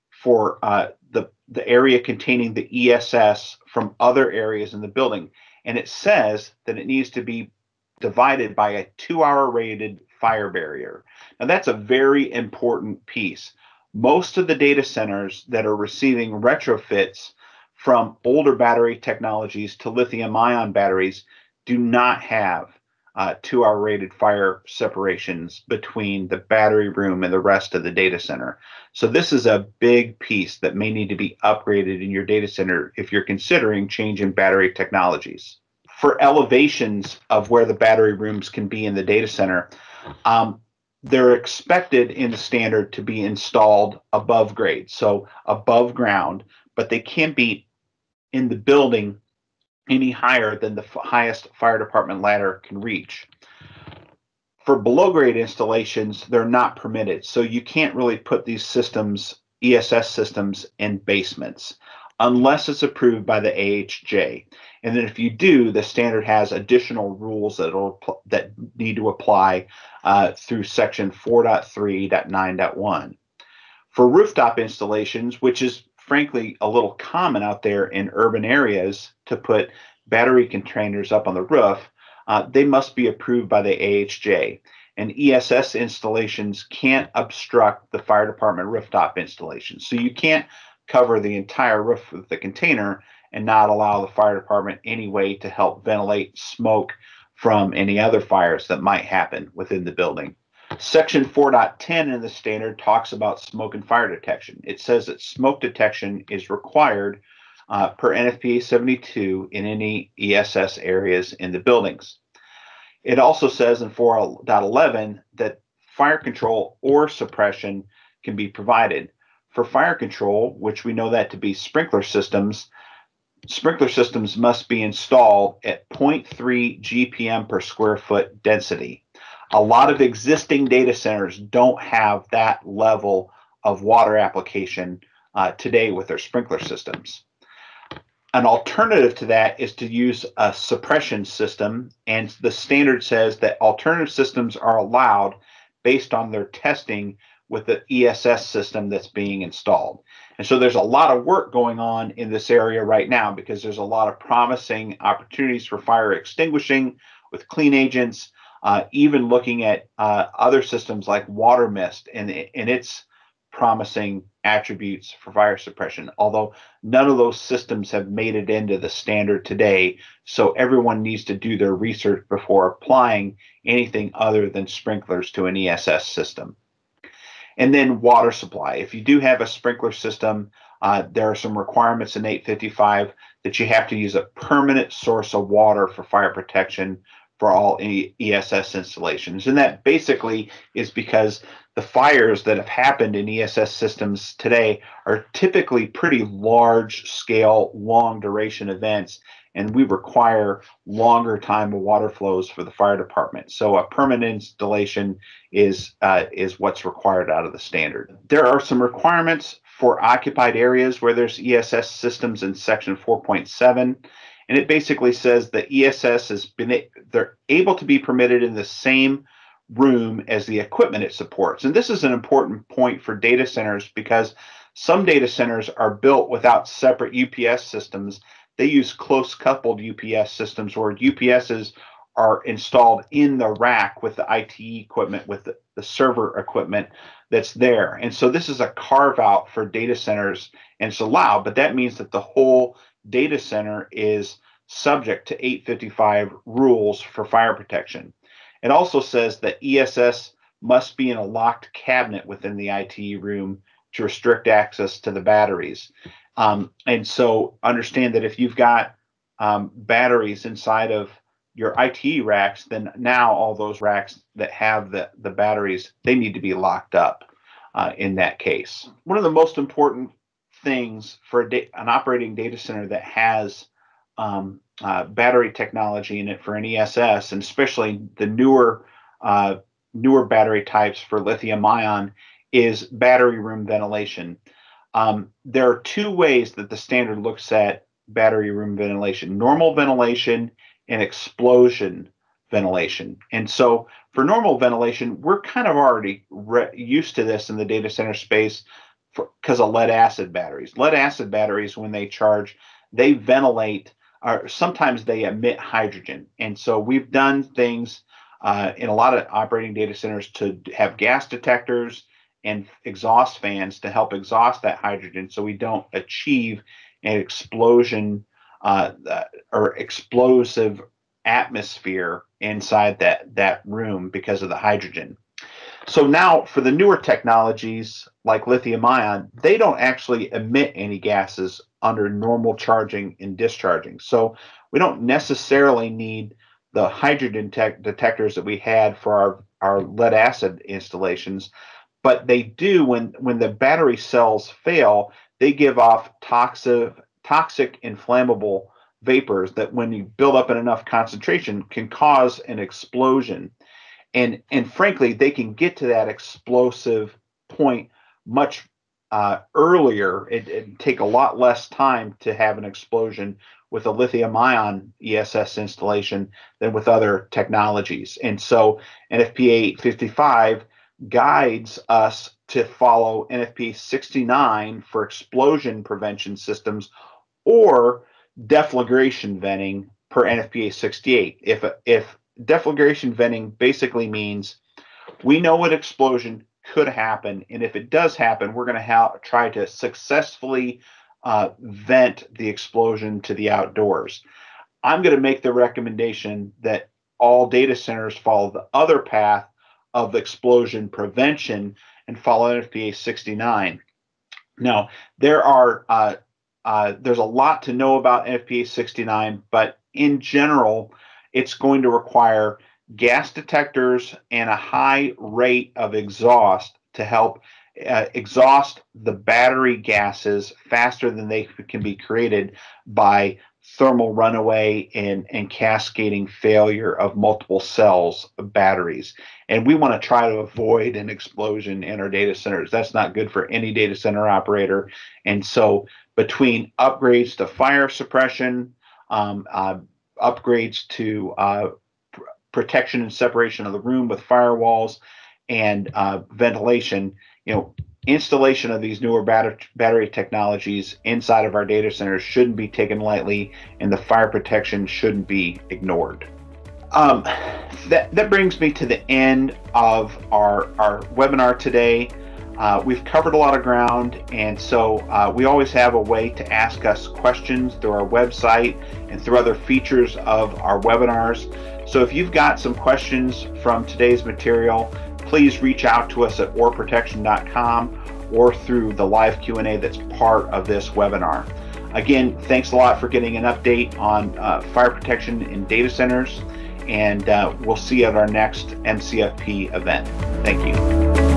for uh, the, the area containing the E S S from other areas in the building. And it says that it needs to be divided by a two-hour rated fire barrier. Now, that's a very important piece. Most of the data centers that are receiving retrofits from older battery technologies to lithium-ion batteries do not have uh, two-hour rated fire separations between the battery room and the rest of the data center. So this is a big piece that may need to be upgraded in your data center if you're considering changing battery technologies. For elevations of where the battery rooms can be in the data center, um, they're expected in the standard to be installed above grade, so above ground, but they can't be in the building any higher than the highest fire department ladder can reach. For below grade installations, they're not permitted, so you can't really put these systems, E S S systems, in basements unless it's approved by the A H J. And then if you do, the standard has additional rules that that need to apply uh, through section four point three point nine point one. For rooftop installations, which is frankly a little common out there in urban areas to put battery containers up on the roof, uh, they must be approved by the A H J. And E S S installations can't obstruct the fire department rooftop installations. So you can't cover the entire roof with the container and not allow the fire department any way to help ventilate smoke from any other fires that might happen within the building. Section four point ten in the standard talks about smoke and fire detection. It says that smoke detection is required uh, per N F P A seventy-two in any E S S areas in the buildings. It also says in four point eleven that fire control or suppression can be provided. For fire control, which we know that to be sprinkler systems, sprinkler systems must be installed at zero point three G P M per square foot density. A lot of existing data centers don't have that level of water application uh, today with their sprinkler systems. An alternative to that is to use a suppression system, and the standard says that alternative systems are allowed based on their testing with the E S S system that's being installed. And so there's a lot of work going on in this area right now because there's a lot of promising opportunities for fire extinguishing with clean agents, uh, even looking at uh, other systems like water mist and, and its promising attributes for fire suppression, although none of those systems have made it into the standard today. So everyone needs to do their research before applying anything other than sprinklers to an E S S system. And then water supply. If you do have a sprinkler system, uh, there are some requirements in eight fifty-five that you have to use a permanent source of water for fire protection for all E S S installations. And that basically is because the fires that have happened in E S S systems today are typically pretty large scale, long duration events, and we require longer time of water flows for the fire department. So a permanent installation is uh, is what's required out of the standard. There are some requirements for occupied areas where there's E S S systems in section four point seven. And it basically says that E S S has been, they're able to be permitted in the same room as the equipment it supports. And this is an important point for data centers because some data centers are built without separate U P S systems. They use close coupled U P S systems where U P Ss are installed in the rack with the I T E equipment, with the, the server equipment that's there. And so this is a carve out for data centers, and it's allowed, but that means that the whole data center is subject to eight fifty-five rules for fire protection. It also says that E S S must be in a locked cabinet within the I T E room to restrict access to the batteries. Um, and so understand that if you've got um, batteries inside of your I T E racks, then now all those racks that have the, the batteries, they need to be locked up uh, in that case. One of the most important things for a da- an operating data center that has um, uh, battery technology in it for an E S S, and especially the newer uh, newer battery types for lithium ion, is battery room ventilation. Um, there are two ways that the standard looks at battery room ventilation: normal ventilation and explosion ventilation. And so for normal ventilation, we're kind of already re- used to this in the data center space because of lead acid batteries. Lead acid batteries, when they charge, they ventilate, or sometimes they emit hydrogen. And so we've done things uh, in a lot of operating data centers to have gas detectors and exhaust fans to help exhaust that hydrogen so we don't achieve an explosion uh, or explosive atmosphere inside that, that room because of the hydrogen. So now for the newer technologies like lithium ion, they don't actually emit any gases under normal charging and discharging. So we don't necessarily need the hydrogen tech detectors that we had for our, our lead acid installations, but they do when, when the battery cells fail, they give off toxic, toxic inflammable vapors that when you build up in enough concentration can cause an explosion. And, and frankly, they can get to that explosive point much uh, earlier. It, it'd take a lot less time to have an explosion with a lithium ion E S S installation than with other technologies. And so N F P A eight fifty-five guides us to follow N F P A sixty-nine for explosion prevention systems or deflagration venting per N F P A sixty-eight. If, if deflagration venting basically means we know what explosion could happen, and if it does happen, we're going to ha- try to successfully uh, vent the explosion to the outdoors. I'm going to make the recommendation that all data centers follow the other path of explosion prevention and follow N F P A sixty-nine. Now, there are uh, uh, there's a lot to know about N F P A sixty-nine, but in general, it's going to require gas detectors and a high rate of exhaust to help uh, exhaust the battery gases faster than they can be created by thermal runaway and, and cascading failure of multiple cells of batteries. And we want to try to avoid an explosion in our data centers. That's not good for any data center operator. And so between upgrades to fire suppression, um, uh, upgrades to uh, pr protection and separation of the room with firewalls and uh, ventilation, you know, installation of these newer batter battery technologies inside of our data centers shouldn't be taken lightly, and the fire protection shouldn't be ignored. Um, that, that brings me to the end of our, our webinar today. Uh, we've covered a lot of ground, and so uh, we always have a way to ask us questions through our website and through other features of our webinars. So if you've got some questions from today's material, please reach out to us at or protection dot com or through the live Q and A that's part of this webinar. Again, thanks a lot for getting an update on uh, fire protection in data centers, and uh, we'll see you at our next N C F P event. Thank you.